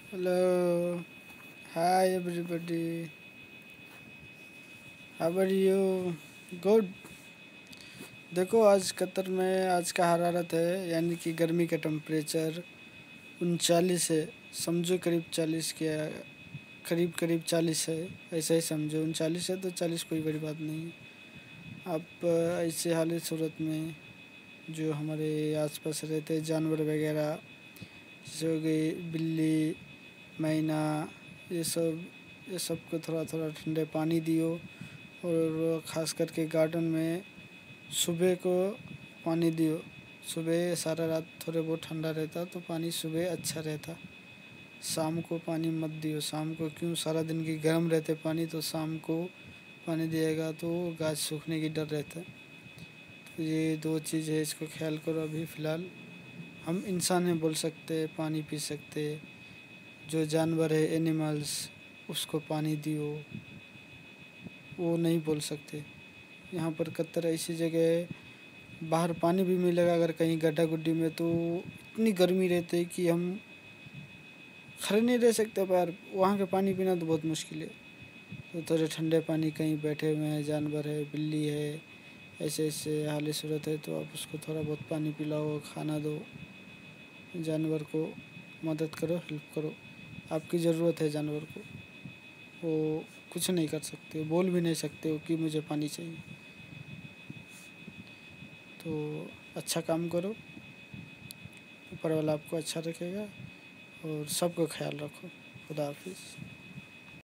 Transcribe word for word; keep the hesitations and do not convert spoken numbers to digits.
Hello, hi everybody. How are you? Good. देखो आज Qatar में आज का हरारत है यानी कि गर्मी का टेम्परेचर उनचालीस है। समझो करीब चालीस के करीब करीब चालीस है, ऐसा ही समझो। उनचालीस है तो चालीस कोई बड़ी बात नहीं है। आप ऐसे हाल सूरत में जो हमारे आसपास रहते हैं जानवर वगैरह जैसे हो गई बिल्ली मैना, ये सब ये सब को थोड़ा थोड़ा ठंडे पानी दियो। और ख़ास करके गार्डन में सुबह को पानी दियो। सुबह सारा रात थोड़े बहुत ठंडा रहता तो पानी सुबह अच्छा रहता। शाम को पानी मत दियो। शाम को क्यों, सारा दिन की गर्म रहते पानी, तो शाम को पानी दिएगा तो गाछ सूखने की डर रहता है। तो ये दो चीज़ है, इसको ख्याल करो। अभी फ़िलहाल हम इंसान हैं, बोल सकते पानी पी सकते। जो जानवर है एनिमल्स उसको पानी दियो, वो नहीं बोल सकते। यहाँ पर कतर ऐसी जगह है बाहर पानी भी मिलेगा अगर कहीं गड्ढा गुड्डी में तो इतनी गर्मी रहती है कि हम खड़े नहीं रह सकते बाहर। वहाँ का पानी पीना तो बहुत मुश्किल है। तो थोड़े ठंडे पानी कहीं बैठे हुए हैं जानवर है, बिल्ली है, ऐसे ऐसे हाल सूरत है तो आप उसको थोड़ा बहुत पानी पिलाओ, खाना दो। जानवर को मदद करो, हेल्प करो। आपकी ज़रूरत है जानवर को, वो कुछ नहीं कर सकते, बोल भी नहीं सकते हो कि मुझे पानी चाहिए। तो अच्छा काम करो, ऊपर वाला आपको अच्छा रखेगा। और सबका ख्याल रखो। खुदा हाफिज़।